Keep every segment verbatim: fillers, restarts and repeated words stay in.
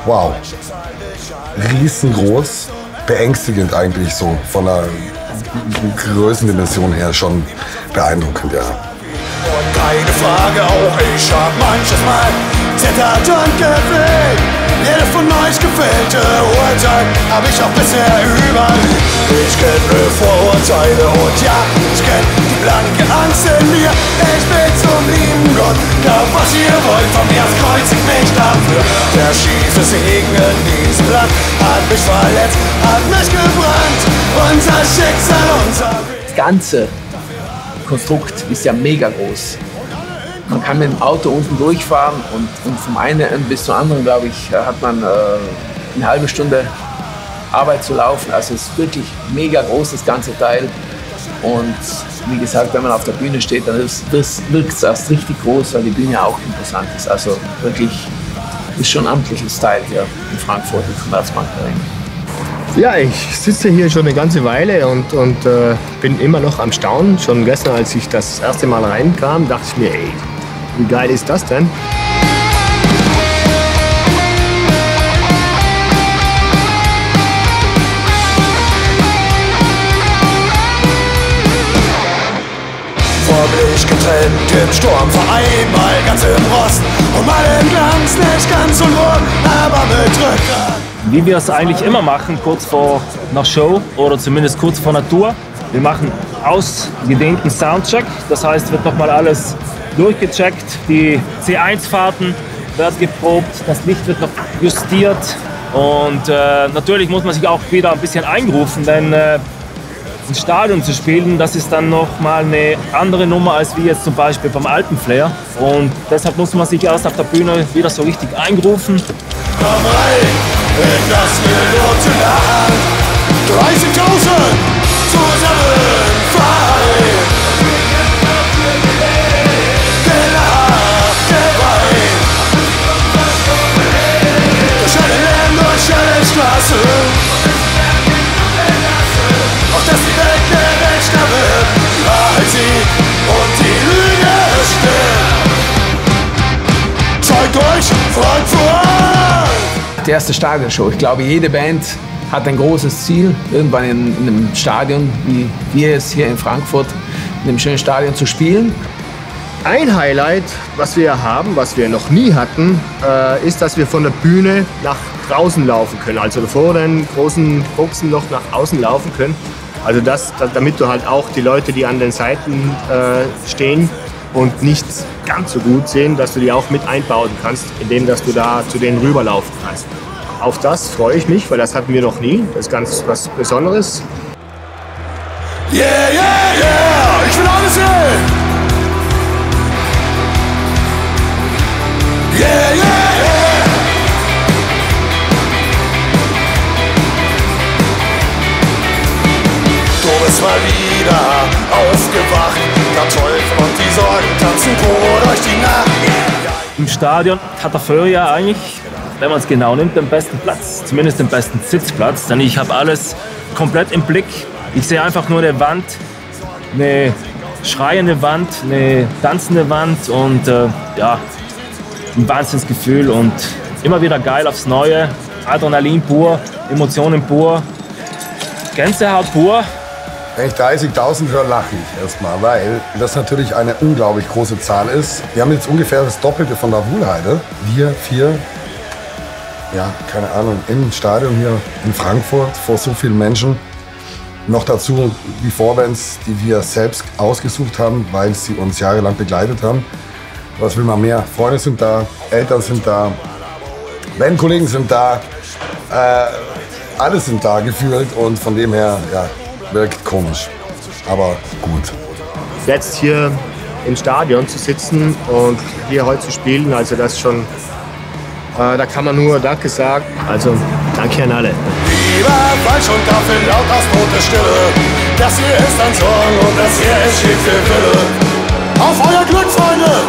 wow, riesengroß, beängstigend eigentlich so, von der Größendimension her schon beeindruckend, ja. Und keine Frage, auch ich hab manches Mal zittert und gefehlt. Jede von euch gefällte Urteil hab ich auch bisher überlebt. Ich kenne Vorurteile und ja, ich kenn die blanke Angst in mir. Ich will zum lieben Gott, glaub was ihr wollt von mir, es kreuzigt mich dafür. Der schiefe Segen in diesem Land hat mich verletzt, hat mich gebrannt. Unser Schicksal, unser Weg. Das ganze Konstrukt ist ja mega groß. Man kann mit dem Auto unten durchfahren und, und vom einen Ende bis zum anderen, glaube ich, hat man äh, eine halbe Stunde Arbeit zu laufen. Also es ist wirklich mega groß, das ganze Teil. Und wie gesagt, wenn man auf der Bühne steht, dann wirkt es erst richtig groß, weil die Bühne auch imposant ist. Also wirklich ist schon ein amtliches Teil hier in Frankfurt im Commerzbank-Arena. Ja, ich sitze hier schon eine ganze Weile und, und äh, bin immer noch am Staunen. Schon gestern, als ich das erste Mal reinkam, dachte ich mir, ey, wie geil ist das denn? Vorblich getrennt im Sturm, vor einmal ganz im Rost und mal im Glanz, nicht ganz so nur, aber mit Rückgrat. Wie wir es eigentlich immer machen, kurz vor einer Show oder zumindest kurz vor einer Tour. Wir machen ausgedehnten Soundcheck, das heißt, wird nochmal alles durchgecheckt, die C eins Fahrten werden geprobt, das Licht wird noch justiert und äh, natürlich muss man sich auch wieder ein bisschen einrufen, denn äh, ins Stadion zu spielen, das ist dann nochmal eine andere Nummer als wie jetzt zum Beispiel beim Alpenflair und deshalb muss man sich erst auf der Bühne wieder so richtig einrufen. Komm rein in das Millionenland, dreißigtausend zusammen vereint. Gelacht, geweint, durch alle Länder, durch alle Straßen, auf dass die Welt gerechter wird, die Wahrheit siegt und die Lüge stirbt. Zeigt euch Frankfurt! Die erste Stadionshow. Ich glaube, jede Band hat ein großes Ziel, irgendwann in, in einem Stadion, wie wir es hier in Frankfurt, in einem schönen Stadion zu spielen. Ein Highlight, was wir haben, was wir noch nie hatten, äh, ist, dass wir von der Bühne nach draußen laufen können. Also vor den großen Boxen noch nach außen laufen können. Also das, damit du halt auch die Leute, die an den Seiten äh, stehen und nicht ganz so gut sehen, dass du die auch mit einbauen kannst, indem dass du da zu denen rüberlaufen kannst. Auf das freue ich mich, weil das hatten wir noch nie. Das ist ganz was Besonderes. Yeah, yeah, yeah, ich will alles sehen! Yeah, yeah, yeah! Du bist mal wieder aufgewacht, der Teufel und die Sorgen tanzen pur durch die Nacht. Im Stadion hat der Föhr ja eigentlich, wenn man es genau nimmt, den besten Platz, zumindest den besten Sitzplatz, denn ich habe alles komplett im Blick. Ich sehe einfach nur eine Wand, eine schreiende Wand, eine tanzende Wand und äh, ja, ein Wahnsinnsgefühl und immer wieder geil aufs Neue, Adrenalin pur, Emotionen pur, Gänsehaut pur. Wenn ich dreißigtausend höre, lache ich erstmal, weil das natürlich eine unglaublich große Zahl ist. Wir haben jetzt ungefähr das Doppelte von der Wuhlheide. Wir vier, ja, keine Ahnung, im Stadion hier in Frankfurt vor so vielen Menschen. Noch dazu die Vorbands, die wir selbst ausgesucht haben, weil sie uns jahrelang begleitet haben. Was will man mehr? Freunde sind da, Eltern sind da, Bandkollegen sind da, äh, alle sind da gefühlt und von dem her, ja, wirkt komisch, aber gut. Jetzt hier im Stadion zu sitzen und hier heute zu spielen, also das schon, äh, da kann man nur Danke sagen. Also danke an alle. Lieber Falsch und Kaffee laut aus tote Stille. Das hier ist ein Song und das hier ist viel, viel Wille. Auf euer Glück, Freunde!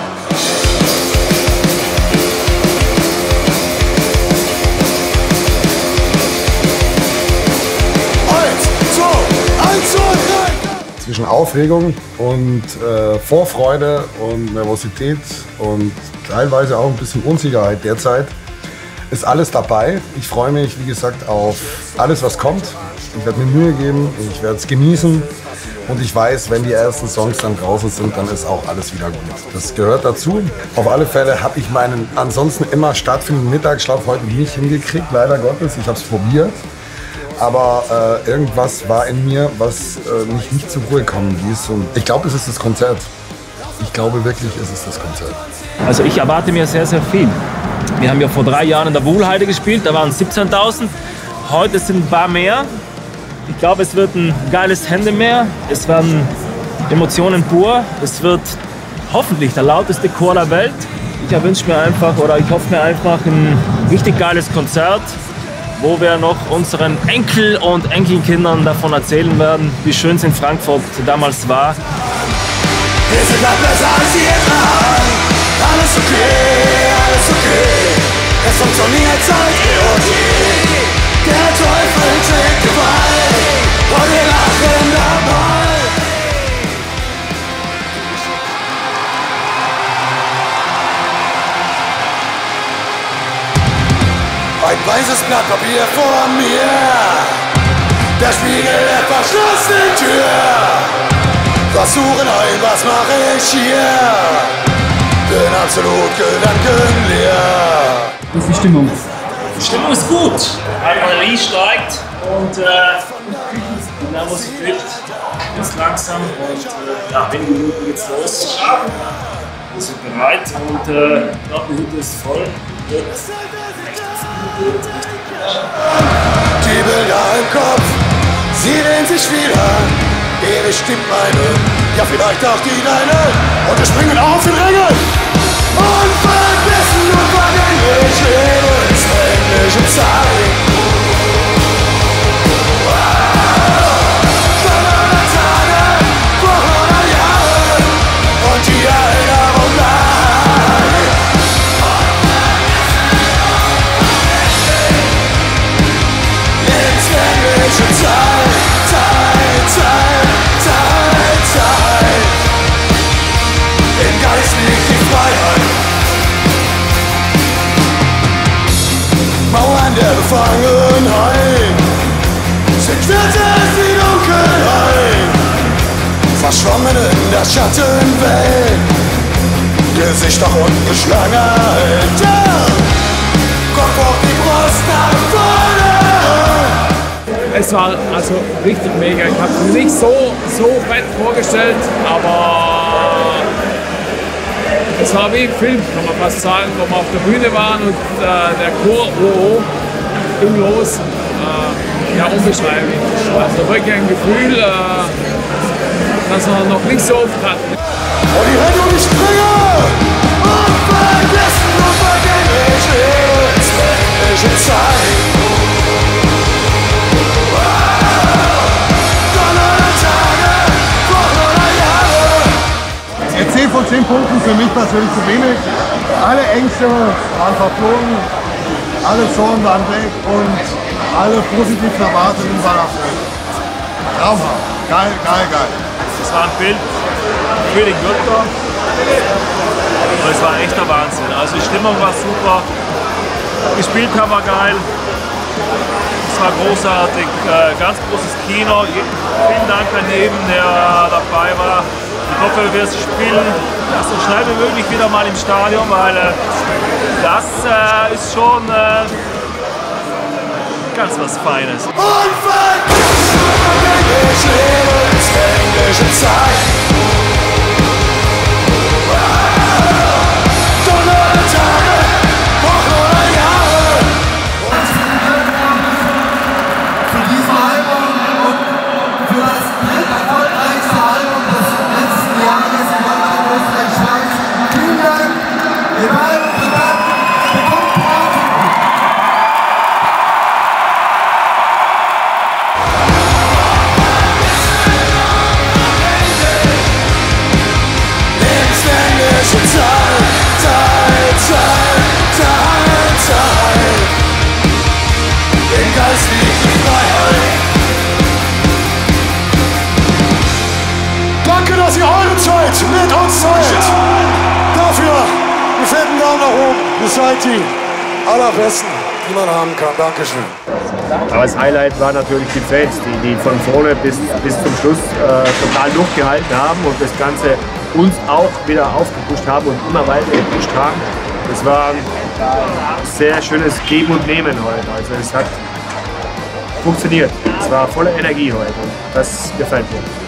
Zwischen Aufregung und äh, Vorfreude und Nervosität und teilweise auch ein bisschen Unsicherheit derzeit ist alles dabei. Ich freue mich, wie gesagt, auf alles, was kommt. Ich werde mir Mühe geben, ich werde es genießen. Und ich weiß, wenn die ersten Songs dann draußen sind, dann ist auch alles wieder gut. Das gehört dazu. Auf alle Fälle habe ich meinen ansonsten immer stattfindenden Mittagsschlaf heute nicht hingekriegt, leider Gottes. Ich habe es probiert. Aber äh, irgendwas war in mir, was äh, mich nicht zur Ruhe kommen ließ. Und ich glaube, es ist das Konzert. Ich glaube wirklich, es ist das Konzert. Also ich erwarte mir sehr, sehr viel. Wir haben ja vor drei Jahren in der Wuhlheide gespielt, da waren es siebzehntausend. Heute sind ein paar mehr. Ich glaube, es wird ein geiles Händemeer. Es werden Emotionen pur. Es wird hoffentlich der lauteste Chor der Welt. Ich wünsche mir einfach, oder ich hoffe mir einfach, ein richtig geiles Konzert, wo wir noch unseren Enkel und Enkelkindern davon erzählen werden, wie schön es in Frankfurt damals war. Wir sind halt besser als die Eltern. Alles okay, alles okay. Es funktioniert seit eh und je. Der Teufel trägt Gewalt und wir lachen dabei. Ein weißes Blatt Papier vor mir. Der Spiegel der verschlossenen Tür. Versuchen ein, was mache ich hier? Bin absolut gedankenleer. Wie ist die Stimmung? Die Stimmung ist gut. Adrenalin steigt und äh, die Nervosität ist langsam. Und äh, ja, wenige Minuten geht's los. Wir sind bereit und äh, ich glaube, die Hütte ist voll. Wird richtig, wird richtig gut. Die Bilder im Kopf, sie drehen sich wieder. Ewig stimmt meine, ja vielleicht auch die deine. Und wir springen auf in Ränge. Unvergessen und vergänglich, lebenslängliche Zeit. Stunden, Tage, Wochen oder Jahre. Und die Erinnerung bleibt. Lebenslängliche Zeit, Zeit, Zeit. Zeit, Zeit. Im Geist liegt die Freiheit. Mauern der Befangenheit sind kürzer als die Dunkelheit. Verschwommen in der Schattenwelt. Gesichter und Geschlangenheit. Ja. Kopf auf die Brust nach vorne. Es war also richtig mega. Ich habe es mir nicht so, so fett vorgestellt, aber es war wie im Film, kann man fast sagen, wo wir auf der Bühne waren und äh, der Chor oh, oh, ging los. Äh, ja, unbeschreiblich. Also wirklich ein Gefühl, äh, das wir noch nicht so oft hatten. Und die Hände und die Sprünge! Unvergessen und vergänglich, lebenslängliche Zeit. zehn von zehn Punkten für mich persönlich zu wenig. Alle Ängste waren verflogen, alle Sorgen waren weg und alle positiven Erwartungen waren erfüllt. Traumhaft. Geil, geil, geil. Es war ein Bild für den Götter und es war ein echter Wahnsinn. Also die Stimmung war super, gespielt haben wir geil. Es war großartig, ganz großes Kino. Vielen Dank an jeden, der dabei war. Ich hoffe, wir werden spielen ja, so schnell wie möglich wieder mal im Stadion, weil äh, das äh, ist schon äh, ganz was Feines. Unvergessen und vergänglich, lebenslängliche Zeit. Stunden, Tage, Wochen oder Jahre. Für diesen Album und für das erfolgreichste Album des letzten Jahres in Deutschland, Österreich, Schweiz. Vielen Dank. Ihr bleibt bedankt. Bekommt Party. Lebenslängliche Zeit, Zeit, Zeit, Zeit, Zeit. Im Geist liegt die Freiheit. Danke, dass ihr eure Zeit mit uns teilt. Dafür einen fetten Daumen nach oben. Ihr seid die allerbesten. die man haben kann. Dankeschön. Aber das Highlight war natürlich die Fans, die, die von vorne bis, bis zum Schluss äh, total durchgehalten haben und das Ganze uns auch wieder aufgepusht haben und immer weiter gepusht haben. Das war ein sehr schönes Geben und Nehmen heute. Also es hat funktioniert. Es war voller Energie heute und das gefällt mir.